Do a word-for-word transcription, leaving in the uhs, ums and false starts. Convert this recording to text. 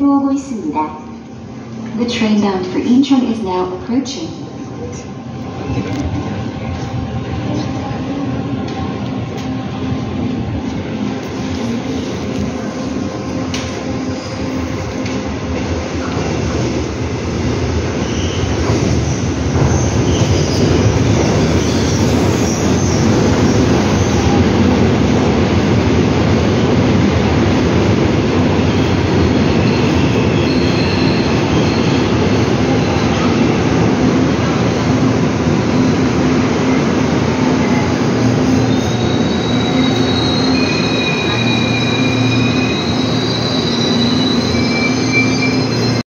들어오고 있습니다. The train bound for Incheon is now approaching.